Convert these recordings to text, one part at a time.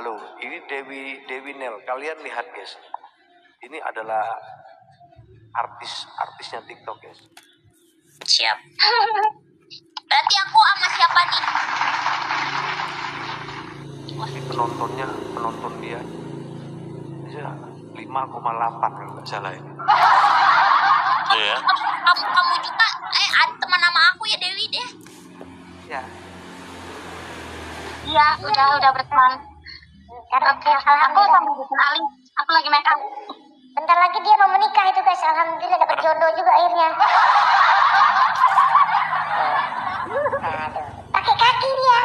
Halo, ini Dewi Nel. Kalian lihat guys, ini adalah artisnya TikTok guys. Siap. Berarti aku sama siapa nih? Ini penonton dia 5,8 kalau nggak salah ini. Iya. Kamu juga ada teman nama aku ya, Dewi deh. Ya. Iya, udah berteman. Oke, aku sama Ali. Aku lagi make up. Bentar lagi dia mau menikah itu guys. Alhamdulillah dapat jodoh juga akhirnya. Aduh, pakai kaki dia.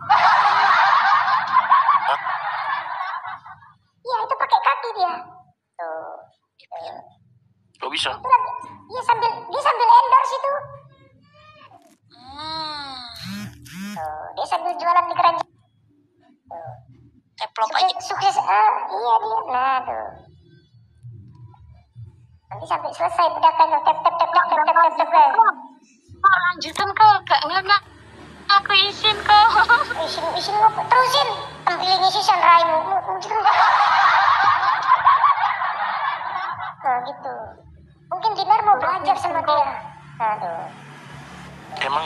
Iya, itu pakai kaki dia. Tuh. Kok bisa? Itu lagi. Dia sambil endorse itu. Tuh, dia sambil jualan di keranjang. Tuh. Teplok aja. Sukses. Iya dia. Nah, tuh. Nanti sampai selesai bedakan tap. Kok lanjutan kok? Gak nggak. Aku izin kok. Isin apa? Terusin. Tampilin isisan raimu. Nah gitu. Mungkin Dinar mau belajar sama dia. Aduh. Emang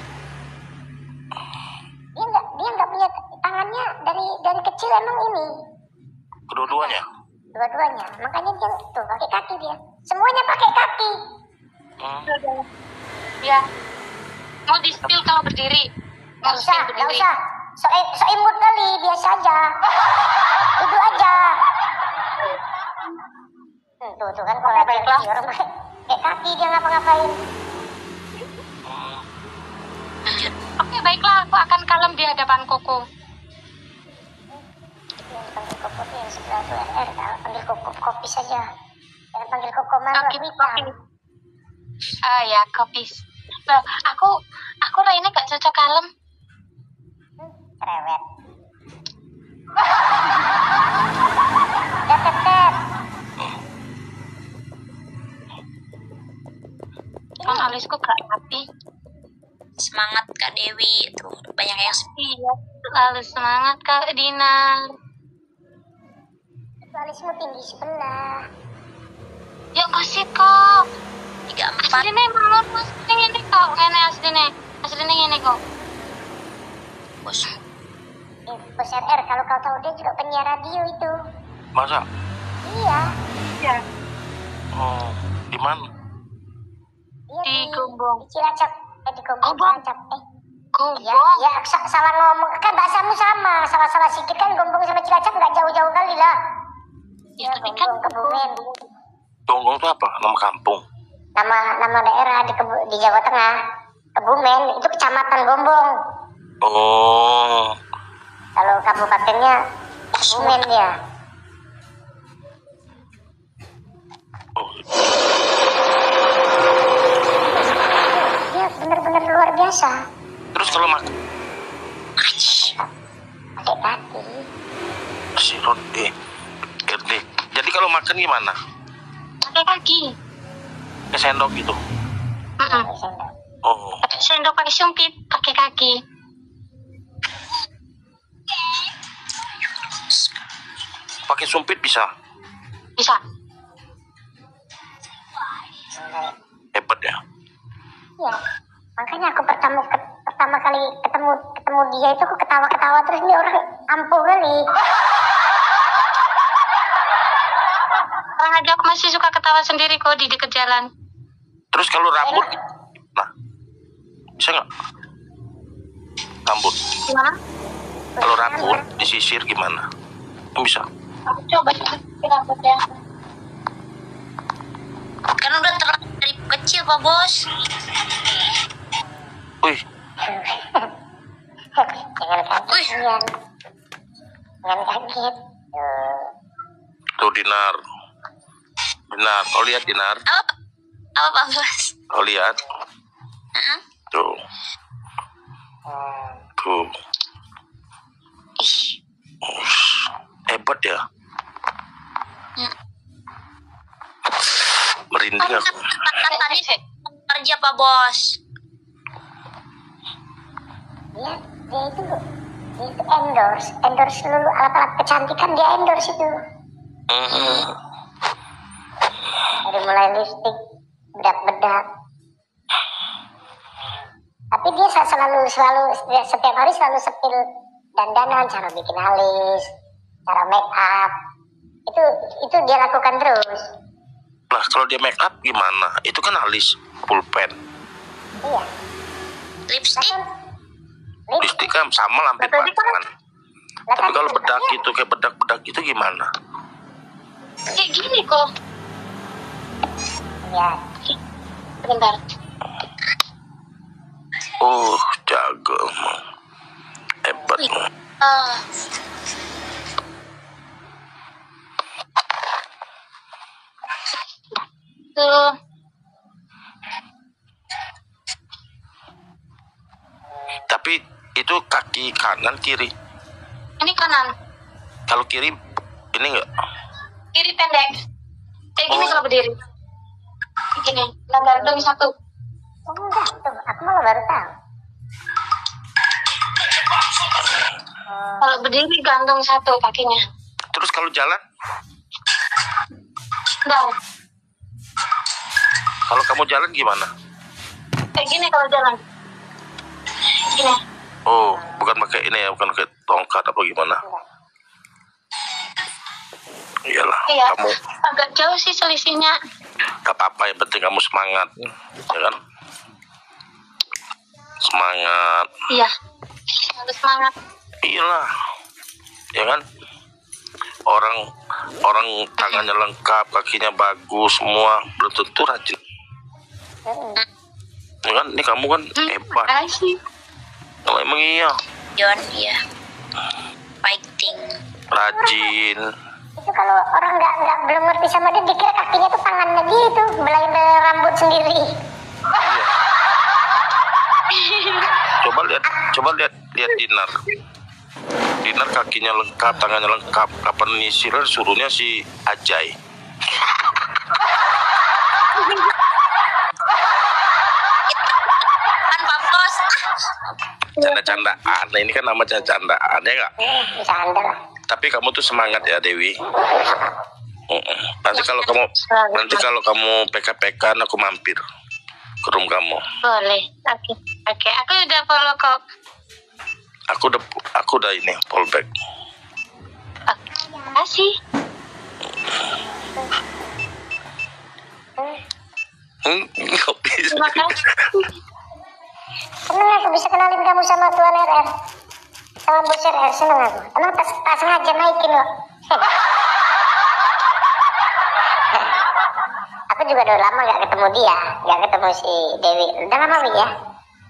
Dia nggak punya tangannya dari kecil emang ini. kedua-duanya? Dua-duanya. Makanya dia tuh pakai kaki dia. Semuanya pakai kaki. Ya. Mau di spill kalau berdiri. Nggak usah. So imut kali, biasa aja. Duduk aja. Tuh kan kalau baiklah orang pakai kaki dia ngapa-ngapain. Oke, baiklah, aku akan kalem di hadapan Koko. Yang panggil Koko tuh yang sebelah tuh RR. Panggil Koko kopi saja. Jangan panggil Koko mana Kopi. Ah ya, kopi. Loh, aku Raina gak cocok kalem. Cerewet. Tet. Kan alisku gak rapi. Semangat Kak Dewi, tuh banyak yang Iya, selalu semangat Kak Dinar. Alismu tinggi sebelah. Yuk kasih kok. 34. Aslinya bangun mas, ini kok. Ini aslinya ini kok. Bos. Bos RR, kalau kau tahu dia juga penyiar radio itu. Masa? Iya. Oh, di mana? Dia Di Gombong. Di Cilacap. Di Gombong. Cilacap. Gombong. Ya, salah ngomong. Kan bahasamu sama. Salah sedikit kan Gombong sama Cilacap nggak jauh-jauh kali lah. Ya, tapi kan Kebumen. Gonggong itu apa? Nama kampung? Nama daerah di Jawa Tengah. Kebumen itu kecamatan Gombong. Oh. Kalau kabupatennya Kebumen ya. Dia benar-benar luar biasa. Terus kalau makan? Pakai kaki. Si Rode. Gede. Jadi kalau makan gimana? pakai kaki. Ke sendok gitu? Oh. Sendok pakai sumpit, pakai kaki. Pakai sumpit bisa? Bisa. Hebat ya? Ya, makanya aku pertama kali ketemu dia itu aku ketawa-ketawa terus ini orang ampuh kali. Orang aja aku masih suka ketawa sendiri kok di dekat jalan. Terus kalau rambut, nah, bisa nggak? Rambut. Gimana? Kalau rambut disisir gimana? Bisa? Coba rambutnya. Kan udah terlalu dari kecil Pak Bos. Wih, Jangan kaget, Ian. Jangan kaget. tuh Dinar. Dinar, kau lihat Dinar? Apa Pak Bos? Kau lihat? Tuh. Tuh. Hebat ya? Merinding aku. Kan tadi kerja Pak Bos. Dia itu itu endorse seluruh alat-alat kecantikan, dia endorse itu. Dari mulai lipstick, bedak-bedak. Tapi dia selalu setiap hari selalu sepil dandanan, cara bikin alis, cara make up. Itu dia lakukan terus. Nah, kalau dia make up gimana? Itu kan alis, pulpen. Iya. Lipstick. Lipstick kan sama hampir tangan. Tapi kalau bedak itu kayak bedak-bedak itu gimana? Kayak gini kok. Ya. Bentar. Oh, jago emang. Hebat emang. Tuh. Tapi itu kaki kanan kiri. Ini kanan. Kalau kiri ini enggak? Kiri pendek. Kayak gini Oh. kalau berdiri. Gini. Gantung satu. Oh enggak, tuh aku malah baru tahu. Kalau berdiri gantung satu kakinya. Terus kalau jalan? Bentar. Kalau kamu jalan gimana? Kayak gini kalau jalan. Gini. Oh, bukan pakai ini ya, bukan pakai tongkat apa gimana? Iyalah, Iya. kamu Agak jauh sih selisihnya. gak apa-apa, yang penting kamu semangat, ya kan? Semangat, Iya. Harus semangat. iyalah, ya kan? Orang tangannya lengkap, kakinya bagus, semua belum tentu rajin. Ya kan? Ini kamu kan hebat. Makasih. Oh, emang iya, John, ya. Fighting. rajin. Itu kalau orang nggak belum ngerti sama dia, dikira kakinya tuh tangannya gitu, belai rambut sendiri. Coba lihat Dinar. Dinar kakinya lengkap, tangannya lengkap. Kapan nyisir suruhnya si Ajay. Kan Pak Bos. Canda-candaan. Nah, ini kan nama canda-candaan ya nggak? Bisa anda lah. Tapi kamu tuh semangat ya Dewi. Nanti kalau kamu PK-PK aku mampir ke room kamu. Boleh. Oke. Oke. Aku udah follow kok. Aku udah ini fallback. Makasih. Nggak bisa. Terima kasih. Seneng aku bisa kenalin kamu sama Tuan RR, sama Bos RR, seneng aku. Emang tak sengaja naikin loh. Aku juga udah lama gak ketemu dia, gak ketemu si Dewi. Udah lama Wi ya?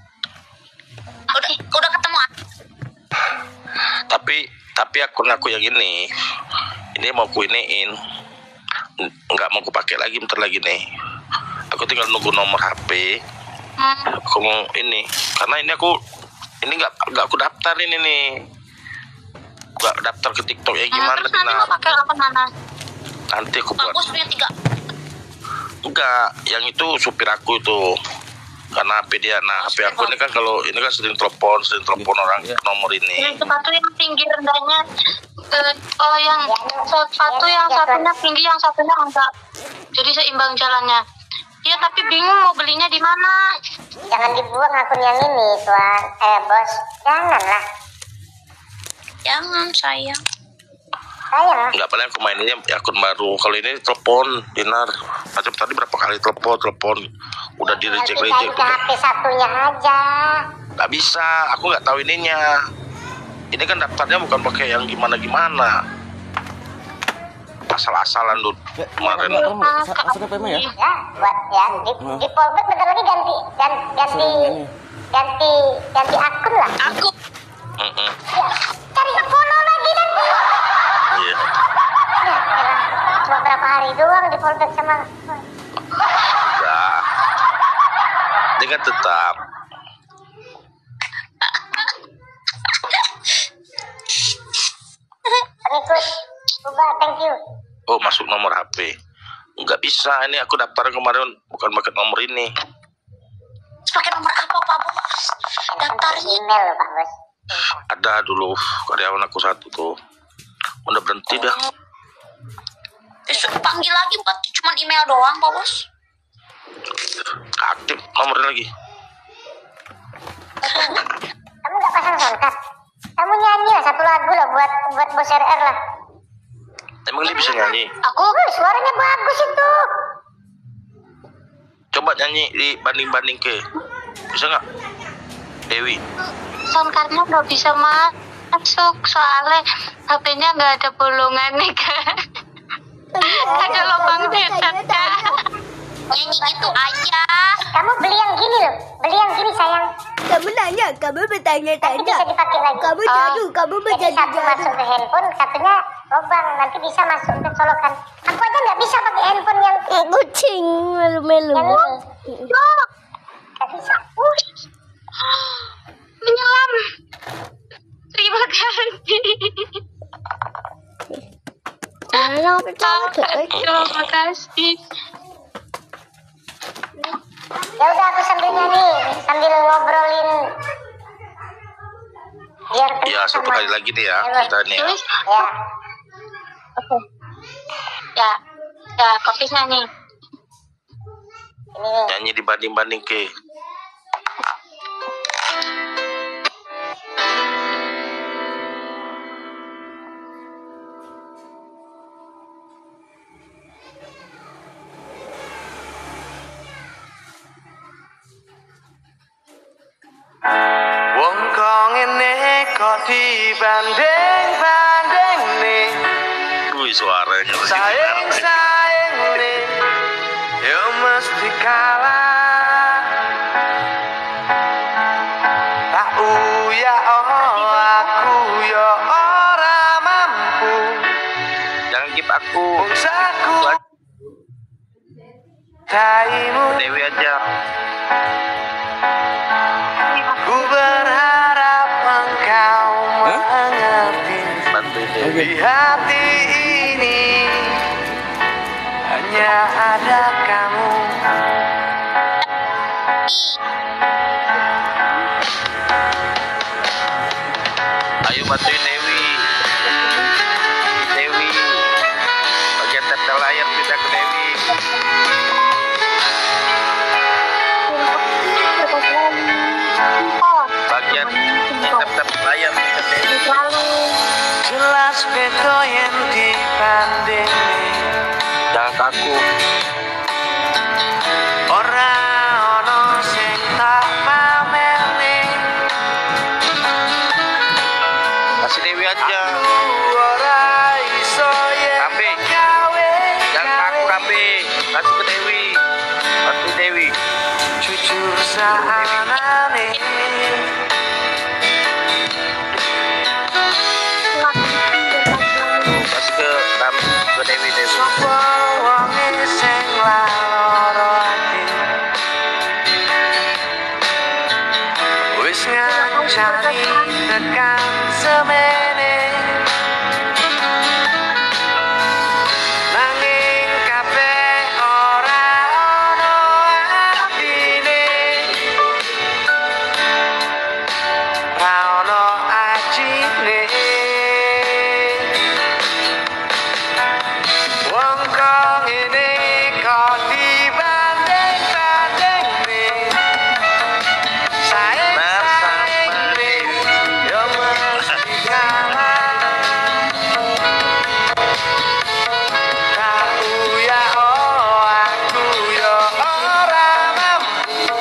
Udah ketemu. Tapi akun aku yang ini mau ku iniin, nggak mau ku pakai lagi bentar lagi nih. Aku tinggal nunggu nomor HP. Aku mau ini karena ini nggak aku daftar ini nih, nggak daftar ke TikTok ya gimana? Terus nanti mau pakai akun mana? Nanti aku Pak buat. Bos punya 3. Enggak, yang itu supir aku itu. Karena HP dia, nah HP aku ini kan kalau ini kan sering telepon orang nomor ini. Yang sepatu yang tinggi rendahnya. Yang sepatu yang satunya tinggi, yang satunya enggak. Jadi seimbang jalannya. Ya tapi bingung mau belinya di mana. Jangan dibuang akun yang ini Tuan, Bos. Janganlah. Jangan sayang. Sayang. Enggak, paling aku main ini akun baru. Kalau ini telepon Dinar. Macam tadi berapa kali telepon udah di reject. Pindahin ke HP satunya aja. Nggak bisa, aku nggak tahu ininya. Ini kan daftarnya bukan pakai yang gimana-gimana. Asal-asalan dulu kemarin. Masuk ke PM ya? Ya, buat ya di polbet bentar lagi ganti akun lah. Aku Mm-mm. Ya, cari follow lagi nanti. Iya. Ya, elah, cuma berapa hari doang di polbet sama. Nah, dengan tetap Pengikut, ubah, thank you. masuk nomor HP. Nggak bisa, ini aku daftar kemarin bukan pakai nomor ini. pakai nomor apa Pak Bos? Daftarnya. Email loh Pak Bos. Ada dulu karyawan aku satu tuh, udah berhenti dah. Disuruh panggil lagi buat cuma email doang, Pak Bos. Aktif nomornya lagi. Kamu nggak pasang soundcard? Kamu nyanyi lah satu lagu lah buat bos RR lah. Emang dia bisa nyanyi? Aku suaranya bagus itu. Coba nyanyi dibanding ke, bisa nggak? Dewi. Soundcardnya nggak bisa masuk soalnya HP-nya nggak ada bolongannya kan. Ada lubang setan kan. Nyanyi gitu aja. Kamu beli yang gini loh, beli yang gini sayang. Kamu nanya, kamu Tapi bertanya-tanya. bisa dipakai lagi. Kamu jadu, kamu Jadi satu berjadu-jadu. masuk ke handphone, satunya lubang, nanti bisa masuk ke colokan. Aku aja nggak bisa pakai handphone yang Kucing melu-melu. ini. Nggak bisa. Menyelam. Terima kasih. Terima kasih. Ya udah aku sambil nyanyi, sambil ngobrolin. Biar Ya tenang satu sama- kali lagi nih ya kita nih. Ya. Terus, Ya, ya, kopisnya nih. ini nih. Nyanyi dibanding ke. Wong kong ini kok dibanding nih. Wih suaranya lagi. Saing nih, yo mesti kalah. Tak uya aku yo ora mampu. Jangan give aku. Bangsaku taimu. Dewi aja. Ku berharap engkau mengerti. Bantuin Dewi. Di hati ini hanya ada kamu. Ayo bantuin Dewi. Dewi. Bagian tap layar pindah ke Dewi. Bagian tap layar pindah ke Dewi. Jelas beto yang dibanding Jangan kaku. ora ono sing tak pameni. Kasih Dewi aja. Ora iso yen Rapi. gawe Jangan kaku Rapi. Kasih ke Dewi. Bantuin Dewi. jujur saanane. Kasih ke Dewi. Sapa wonge sing laloro ati. Wis ngancani tekan semene. Nanging kabeh ora ono artine. Ra ono ajine. Wong kok ngene kok dibanding-bandingke. Saing yo mesti kalah. Kau ya aku yo ora mampu.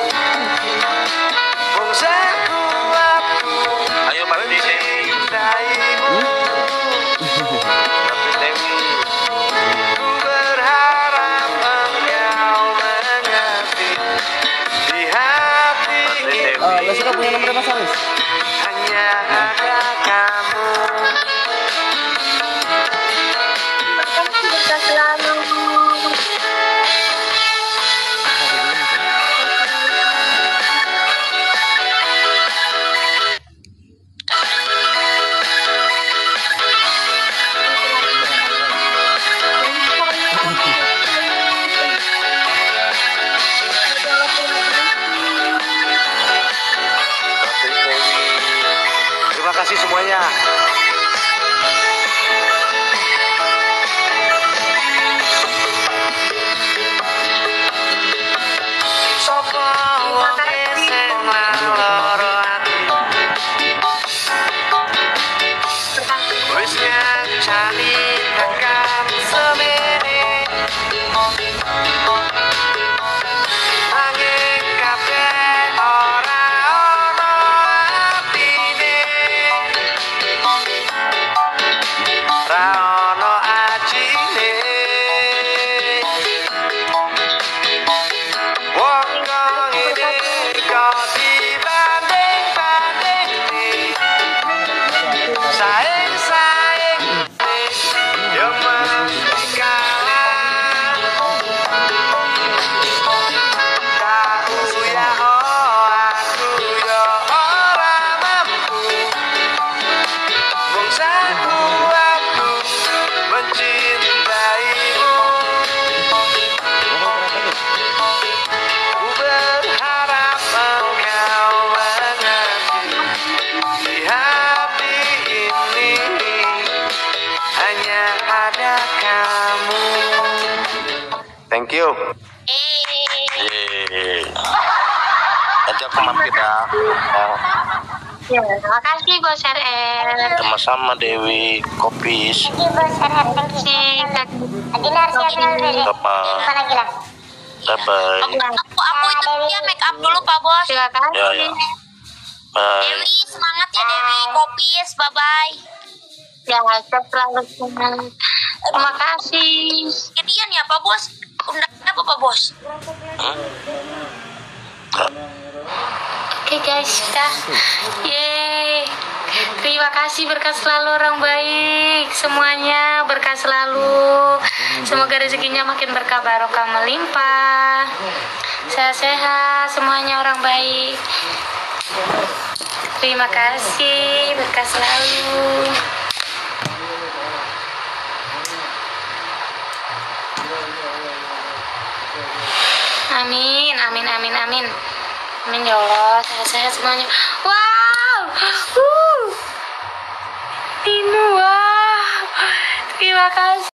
Bangsaku aku Ayo bantuin Dewi. mencintaimu. Bantuin Dewi. Ku berharap engkau mengerti. Di hati Bantuin ini Dewi. Lo suka punya nomor Mas Aris? hanya ada kamu. Kita selalu. kasih semuanya. Thank you. Yeay. Nanti aku mampir ya. Ya, terima kasih Bos RR. Sama-sama Dewi Kopis. Thank you Bos RR, thank you. Dinar siapin dulu. Apa? Apa lagi lah? Bye-bye. Aku itu dia make up dulu Pak Bos. Silakan. Ya, ya. Bye. Dewi semangat ya Dewi, Kopis, bye bye. Ya, selalu semangat. Terima kasih. Jadian ya Pak Bos. Undangannya apa Pak Bos? Oke guys, sudah. Yeay. Terima kasih, berkah selalu orang baik. Semuanya berkah selalu. Semoga rezekinya makin berkah, barokah melimpah. Sehat-sehat semuanya orang baik. Terima kasih, berkah selalu. Amin, amin, amin, amin. Amin ya Allah, sehat-sehat semuanya. Wow, ini wow. Terima kasih.